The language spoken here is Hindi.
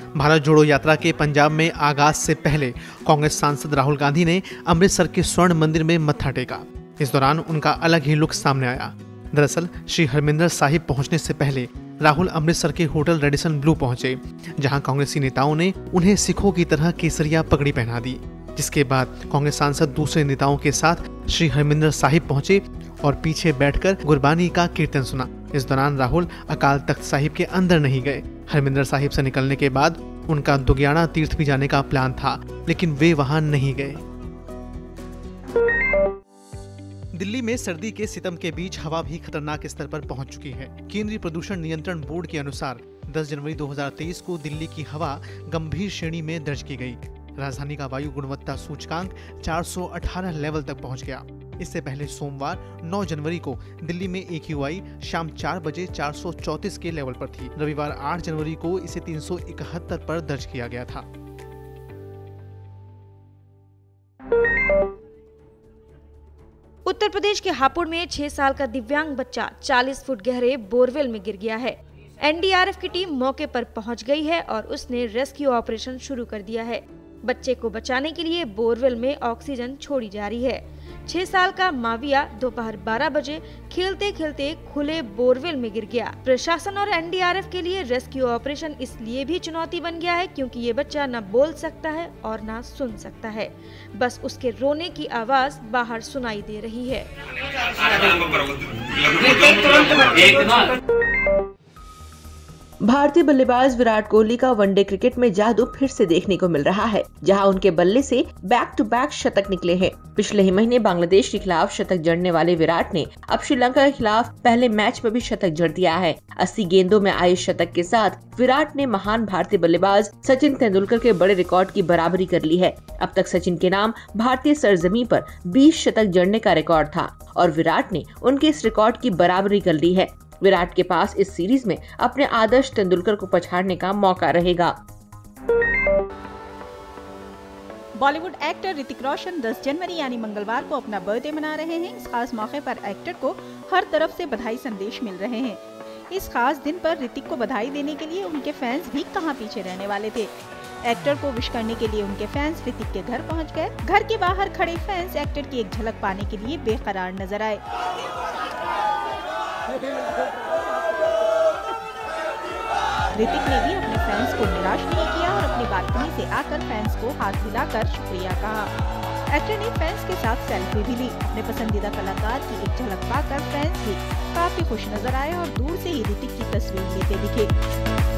भारत जोड़ो यात्रा के पंजाब में आगाज से पहले कांग्रेस सांसद राहुल गांधी ने अमृतसर के स्वर्ण मंदिर में मत्था टेका। इस दौरान उनका अलग ही लुक सामने आया। दरअसल श्री हरमिंदर साहिब पहुंचने से पहले राहुल अमृतसर के होटल रेडिसन ब्लू पहुंचे, जहां कांग्रेसी नेताओं ने उन्हें सिखों की तरह केसरिया पगड़ी पहना दी। जिसके बाद कांग्रेस सांसद दूसरे नेताओं के साथ श्री हरमिंदर साहिब पहुंचे और पीछे बैठकर गुरबानी का कीर्तन सुना। इस दौरान राहुल अकाल तख्त साहिब के अंदर नहीं गए। हरमिंदर साहिब से निकलने के बाद उनका दुगियाना तीर्थ भी जाने का प्लान था, लेकिन वे वहां नहीं गए। दिल्ली में सर्दी के सितम के बीच हवा भी खतरनाक स्तर पर पहुंच चुकी है। केंद्रीय प्रदूषण नियंत्रण बोर्ड के अनुसार 10 जनवरी 2023 को दिल्ली की हवा गंभीर श्रेणी में दर्ज की गई। राजधानी का वायु गुणवत्ता सूचकांक 418 लेवल तक पहुंच गया। इससे पहले सोमवार 9 जनवरी को दिल्ली में AQI शाम 4 बजे 434 के लेवल पर थी। रविवार 8 जनवरी को इसे 371 पर दर्ज किया गया था। उत्तर प्रदेश के हापुड़ में 6 साल का दिव्यांग बच्चा 40 फुट गहरे बोरवेल में गिर गया है। NDRF की टीम मौके पर पहुंच गई है और उसने रेस्क्यू ऑपरेशन शुरू कर दिया है। बच्चे को बचाने के लिए बोरवेल में ऑक्सीजन छोड़ी जा रही है। 6 साल का माविया दोपहर 12 बजे खेलते खेलते खुले बोरवेल में गिर गया। प्रशासन और NDRF के लिए रेस्क्यू ऑपरेशन इसलिए भी चुनौती बन गया है क्योंकि ये बच्चा न बोल सकता है और न सुन सकता है। बस उसके रोने की आवाज बाहर सुनाई दे रही है। भारतीय बल्लेबाज विराट कोहली का वनडे क्रिकेट में जादू फिर से देखने को मिल रहा है, जहां उनके बल्ले से बैक टू बैक शतक निकले हैं। पिछले ही महीने बांग्लादेश के खिलाफ शतक जड़ने वाले विराट ने अब श्रीलंका के खिलाफ पहले मैच में भी शतक जड़ दिया है। 80 गेंदों में आए शतक के साथ विराट ने महान भारतीय बल्लेबाज सचिन तेंदुलकर के बड़े रिकॉर्ड की बराबरी कर ली है। अब तक सचिन के नाम भारतीय सरजमीं पर 20 शतक जड़ने का रिकॉर्ड था और विराट ने उनके इस रिकॉर्ड की बराबरी कर ली है। विराट के पास इस सीरीज में अपने आदर्श तेंदुलकर को पछाड़ने का मौका रहेगा। बॉलीवुड एक्टर ऋतिक रोशन 10 जनवरी यानी मंगलवार को अपना बर्थडे मना रहे हैं। इस खास मौके पर एक्टर को हर तरफ से बधाई संदेश मिल रहे हैं। इस खास दिन पर ऋतिक को बधाई देने के लिए उनके फैंस भी कहां पीछे रहने वाले थे। एक्टर को विश करने के लिए उनके फैंस ऋतिक के घर पहुंच गए। घर के बाहर खड़े फैंस एक्टर की एक झलक पाने के लिए बेकरार नजर आए। ऋतिक ने भी अपने फैंस को निराश नहीं किया और अपनी बालकनी से आकर फैंस को हाथ हिलाकर शुक्रिया कहा। एक्टर ने फैंस के साथ सेल्फी भी ली। अपने पसंदीदा कलाकार की एक झलक पाकर फैंस भी काफी खुश नजर आए और दूर से ही ऋतिक की तस्वीर लेते दिखे।